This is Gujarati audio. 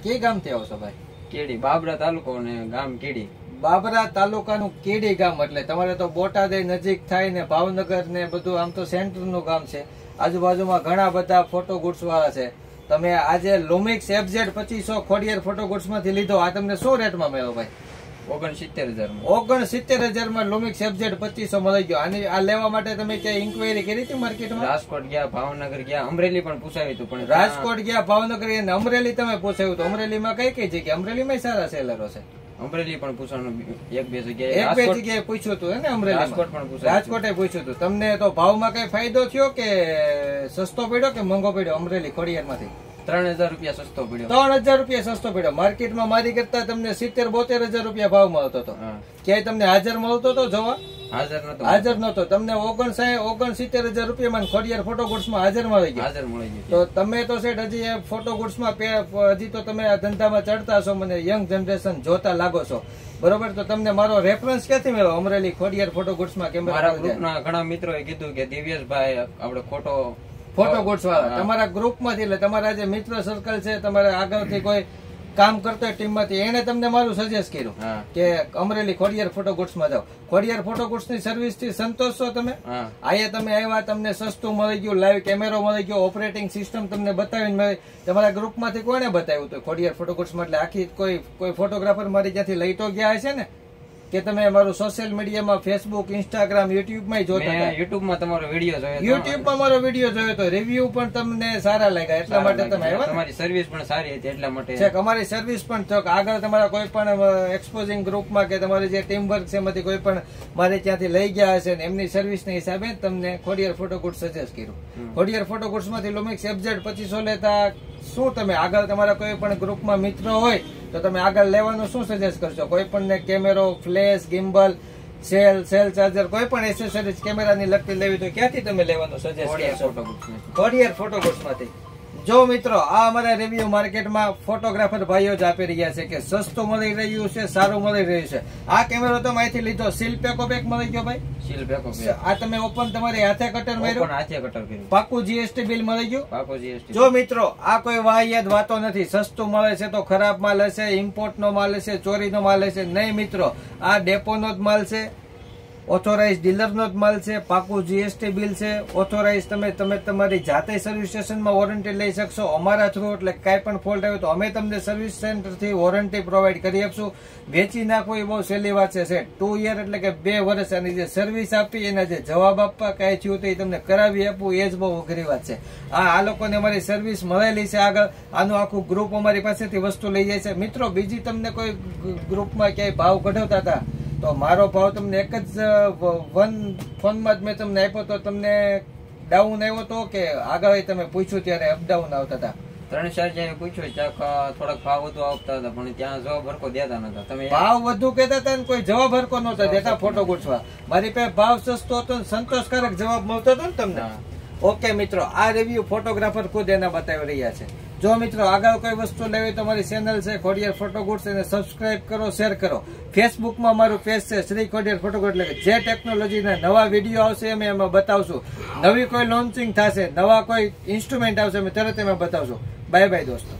કે ગામ થી આવો છો ભાઈ? કેડી, બાબરા તાલુકો ને ગામ કેડી. બાબરા તાલુકાનું કેડી ગામ એટલે તમારે તો બોટાદ નજીક થાય ને ભાવનગર ને બધું આમ તો સેન્ટર નું ગામ છે. આજુબાજુમાં ઘણા બધા ફોટો ગુડ્સ વાળા છે. તમે આજે Lumix FZ 2500 Khodiyar photo goods માંથી લીધો, આ તમને શું રેટમાં મળ્યો ભાઈ? 69,000 69,000 માં લુમિક્સ FZ 2500 મળી ગયો. આની આ લેવા માટે તમે ક્યાં ઇન્ક્વાયરી કરી હતી માર્કેટમાં? રાજકોટ ગયા, ભાવનગર ગયા, અમરેલી પણ પૂછાવ્યું હતું, પણ રાજકોટ ગયા, ભાવનગર ગયા, અમરેલી તમે પૂછાવ્યું હતું. અમરેલીમાં કઈ કઈ જગ્યા? અમરેલીમાં સારા સેલરો છે. અમરેલી પણ પૂછવાનું, એક બે જગ્યાએ પૂછ્યું હતું ને? અમરેલી રાજકોટ પણ પૂછ્યું, રાજકોટે પૂછ્યું હતું. તમને તો ભાવમાં કઈ ફાયદો થયો કે સસ્તો પડ્યો કે મોંઘો પડ્યો? અમરેલી ખોડિયાર માંથી 3,000 રૂપિયા સસ્તો પડ્યો. 3,000 રૂપિયા સસ્તો પડ્યો. માર્કેટમાં મારી કરતા તમને 70-72,000 રૂપિયા ભાવ મળતો હતો. ક્યાંય તમને હાજર મળતો હતો જોવા? હાજર નતો. તમને 69-70,000 રૂપિયામાં ખોડિયાર ફોટો ગુડ્સ માં હાજર મળી ગયો. તો તમે તો સેઠ હજી ફોટો ગુડ્સ માં હજી તો તમે આ ધંધામાં ચડતા છો, મને યંગ જનરેશન જોતા લાગો છો, બરોબર? તો તમને મારો રેફરન્સ ક્યાંથી મળ્યો? અમરેલી ખોડિયાર ફોટો ગુડ્સ માં મારા ગ્રુપના ઘણા મિત્રોએ કીધું કે દિવ્યેશભાઈ આપણે ફોટો ગુડ્સ વાળા તમારા ગ્રુપ માંથી, એટલે તમારા જે મિત્ર સર્કલ છે, તમારા આગળથી કોઈ કામ કરતો ટીમ માંથી, એને તમને મારું સજેસ્ટ કર્યું કે અમરેલી ખોડિયાર ફોટો ગુડ્સ માં જાઓ. ખોડિયાર ફોટો ગુડ્સ ની સર્વિસ થી સંતોષ છો તમે? અહીંયા તમે આવ્યા, તમને સસ્તું મળી ગયું, લાઈવ કેમેરો મળી ગયો, ઓપરેટિંગ સિસ્ટમ તમને બતાવીને મળી. તમારા ગ્રુપ માંથી કોને બતાવ્યું હતું ખોડિયાર ફોટો ગુડ્સ માં? એટલે આખી કોઈ ફોટોગ્રાફર મારી ત્યાંથી લઈ તો ગયા હશે ને? કે તમે મારું સોશિયલ મીડિયામાં ફેસબુક, ઇન્સ્ટાગ્રામ, યુટ્યુબ માં જોતા? યુટ્યુબ માં તમારો વિડીયો જોયો, યુટ્યુબ માં મારો વિડીયો જોયો તો રિવ્યુ પણ તમને સારા લાગ્યા, એટલા માટે તમે આવ્યા. તમારી સર્વિસ પણ સારી હતી એટલા માટે. છે અમારી સર્વિસ પણ તો આગળ તમારા કોઈ પણ એક્સપોઝિંગ ગ્રુપમાં કે તમારી જે ટીમ વર્ક છે એમાંથી કોઈ પણ મારે ત્યાંથી લઈ ગયા હશે ને એમની સર્વિસ ના હિસાબે તમને ખોડિયાર ફોટો ગુડ્સ સજેસ્ટ કર્યું. ખોડિયાર ફોટો ગુડ્સ માંથી લુમિક્સ FZ 2500 લેતા શું તમે આગળ તમારા કોઈ પણ ગ્રુપમાં મિત્ર હોય તો તમે આગળ લેવાનું શું સજેસ્ટ કરશો? કોઈ પણ ને કેમેરો, ફ્લેશ, ગિમ્બલ, સેલ ચાર્જર, કોઈ પણ એસેસરીઝ કેમેરાની લગતી લેવી તો ક્યાંથી તમે લેવાનું સજેસ્ટ કરશો? ખોડિયાર ફોટો ગુડ્સ માંથી. જો મિત્રો, આ અમારા રિવ્યુ માર્કેટમાં ફોટોગ્રાફર ભાઈઓ જ આપી રહ્યા છે કે સસ્તું મળી રહ્યું છે, સારું મળી રહ્યું છે. આ કેમેરો તમે અહીંથી લીધો, સીલ પેકો પેક મળી ગયો ભાઈ? સીલ પેકો પેક. આ તમે ઓપન તમારી હાથે કટર માર્યું? હાથે કટર કર્યું. પાકું GST બિલ મળી ગયું? પાકું GST. જો મિત્રો, આ કોઈ વાહિયાત વાતો નથી. સસ્તું મળે છે તો ખરાબ માલ હશે, ઇમ્પોર્ટ નો માલ હશે, ચોરીનો માલ હશે? નહીં મિત્રો, આ ડેપો નો જ માલ છે, ઓથોરાઇઝ ડીલર નો જ માલ છે, પાકું GST બિલ છે, ઓથોરાઇઝ. તમે તમારી જાતે સર્વિસ સ્ટેશનમાં વોરંટી લઈ શકશો અમારા થ્રુ. એટલે કઈ પણ ફોલ્ટ આવ્યો તો અમે તમને સર્વિસ સેન્ટર થી વોરંટી પ્રોવાઈડ કરી આપશું. વેચી નાખો એ બહુ સહેલી વાત છે. 2 યર એટલે કે 2 વર્ષ. અને જે સર્વિસ આપી એના જે જવાબ આપવા કઈ થયું તો એ તમને કરાવી આપવું એ જ બહુ અઘરી વાત છે. આ લોકોને અમારી સર્વિસ મળેલી છે આગળ. આનું આખું ગ્રુપ અમારી પાસેથી વસ્તુ લઈ જાય છે. મિત્રો, બીજી તમને કોઈ ગ્રુપમાં ક્યાંય ભાવ કઢાવતા હતા તો મારો ભાવ તમને એક જ ફોનમાં જ મેં તમને આપ્યો તો તમને ડાઉન આવ્યો હતો કે આગળ તમે પૂછ્યું ત્યારે અપડાઉન આવતા હતા? 3-4 જગ્યાએ પૂછ્યું, ત્યાં થોડાક ભાવ વધુ આવતા હતા પણ ત્યાં જવાબ હરકો દેતા નતા. તમે ભાવ વધુ કહેતા હતા ને કોઈ જવાબ હરકો નહોતા દેતા ફોટો ગુડ્સમાં. મારી પાસે ભાવ સસ્તો હતો ને સંતોષકારક જવાબ મળતો હતો ને તમને. ઓકે મિત્રો, આ રિવ્યુ ફોટોગ્રાફર ખુદ એના બતાવી રહ્યા છે. જો મિત્રો આગળ કોઈ વસ્તુ લેવી તો મારી ચેનલ છે ખોડિયાર ફોટો ગુડ્સ, એને સબસ્ક્રાઇબ કરો, શેર કરો. ફેસબુકમાં મારું પેજ છે શ્રી ખોડિયાર ફોટો ગુડ્સ. એટલે જે ટેકનોલોજીના નવા વિડીયો આવશે અમે એમાં બતાવશું. નવી કોઈ લોન્ચિંગ થશે, નવા કોઈ ઇન્સ્ટ્રુમેન્ટ આવશે અમે તરત એમાં બતાવશું. બાય બાય દોસ્તો.